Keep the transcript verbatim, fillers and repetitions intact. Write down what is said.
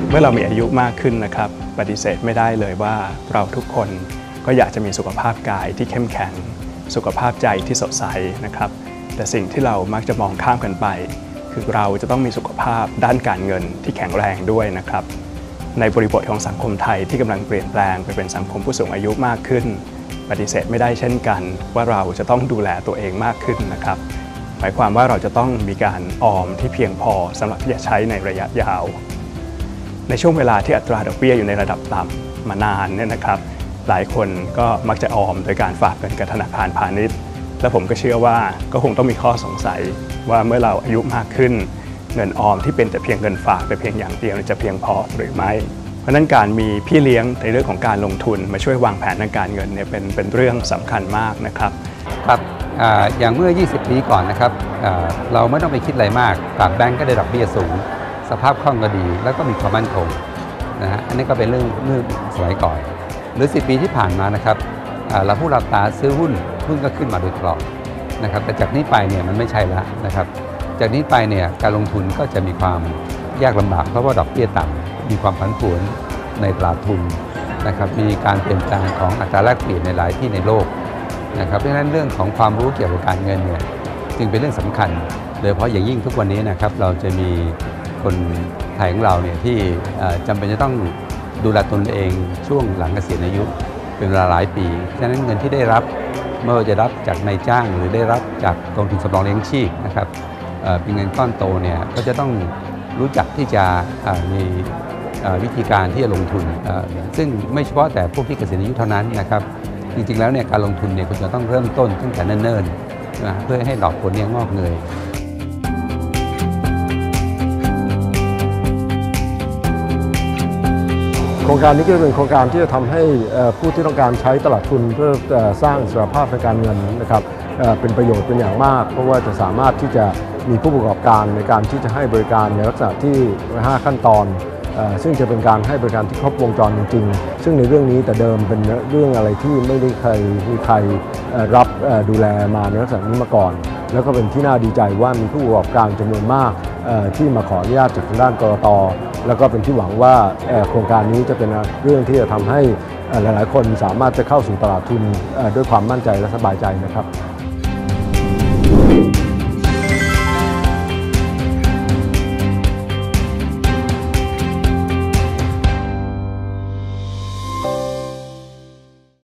เมื่อเรามีอายุมากขึ้นนะครับปฏิเสธไม่ได้เลยว่าเราทุกคนก็อยากจะมีสุขภาพกายที่เข้มแข็งสุขภาพใจที่สดใสนะครับแต่สิ่งที่เรามักจะมองข้ามกันไปคือเราจะต้องมีสุขภาพด้านการเงินที่แข็งแรงด้วยนะครับในบริบทของสังคมไทยที่กำลังเปลี่ยนแปลงไปเป็นสังคมผู้สูงอายุมากขึ้นปฏิเสธไม่ได้เช่นกันว่าเราจะต้องดูแลตัวเองมากขึ้นนะครับหมายความว่าเราจะต้องมีการออมที่เพียงพอสำหรับที่จะใช้ในระยะยาวในช่วงเวลาที่อัตราดอกเบี้ยอยู่ในระดับต่ำมานานเนี่ยนะครับหลายคนก็มักจะออมโดยการฝากเงินกับธนาคารพาณิชย์และผมก็เชื่อว่าก็คงต้องมีข้อสงสัยว่าเมื่อเราอายุมากขึ้นเงินออมที่เป็นแต่เพียงเงินฝากแต่เพียงอย่างเดียวจะเพียงพอหรือไม่เพราะนั้นการมีพี่เลี้ยงในเรื่องของการลงทุนมาช่วยวางแผนทางการเงินเนี่ยเป็นเป็นเรื่องสำคัญมากนะครับครับอย่างเมื่อยี่สิบปีก่อนนะครับเราไม่ต้องไปคิดอะไรมากฝากแบงก์ก็ได้ดอกเบี้ยสูงสภาพคล่องก็ดีแล้วก็มีความมั่นคงนะฮะอันนี้ก็เป็นเรื่องเมื่อสมัยก่อนหรือสิบปีที่ผ่านมานะครับเราผู้หลับตาซื้อหุ้นหุ้นก็ขึ้นมาโดยตลอดนะครับแต่จากนี้ไปเนี่ยมันไม่ใช่แล้วนะครับจากนี้ไปเนี่ยการลงทุนก็จะมีความยากลำบากเพราะว่าดอกเบี้ยต่ำมีความผันผวนในตลาดทุนนะครับมีการเปลี่ยนแปลงของอัตราแลกเปลี่ยนในหลายที่ในโลกนะครับเพราะฉะนั้นเรื่องของความรู้เกี่ยวกับการเงินเนี่ยจึงเป็นเรื่องสำคัญโดยเฉพาะอย่างยิ่งทุกวันนี้นะครับเราจะมีคนไทยของเราเนี่ยที่จำเป็นจะต้องดูแลตนเองช่วงหลังเกษียณอายุเป็นเวลาหลายปีฉะนั้นเงินที่ได้รับไม่ว่าจะรับจากนายจ้างหรือได้รับจากกองทุนสำรองเลี้ยงชีพนะครับเป็นเงินก้อนโตเนี่ยก็จะต้องรู้จักที่จะมีวิธีการที่จะลงทุนซึ่งไม่เฉพาะแต่พวกที่เกษียณอายุเท่านั้นนะครับจริงๆแล้วเนี่ยการลงทุนเนี่ยคุณจะต้องเริ่มต้นตั้งแต่เนิ่นๆนะเพื่อให้ดอกผลเนี่ยงอกเงยโครงการนี้ก็เป็นโครงการที่จะทำให้ผู้ที่ต้องการใช้ตลาดทุนเพื่อสร้างอิสรภาพทางการเงินนะครับเป็นประโยชน์เป็นอย่างมากเพราะว่าจะสามารถที่จะมีผู้ประกอบการในการที่จะให้บริการในลักษณะที่ห้าขั้นตอนซึ่งจะเป็นการให้บริการที่ครบวงจรจริงๆซึ่งในเรื่องนี้แต่เดิมเป็นเรื่องอะไรที่ไม่ได้เคยมีใครรับดูแลมาในลักษณะนี้มาก่อนแล้วก็เป็นที่น่าดีใจว่ามีผู้ประกอบการจำนวนมากที่มาขออนุญาตจากทางด้านกรต.แล้วก็เป็นที่หวังว่าโครงการนี้จะเป็นเรื่องที่จะทำให้หลายๆคนสามารถจะเข้าสู่ตลาดทุนด้วยความมั่นใจและสบายใจนะครับ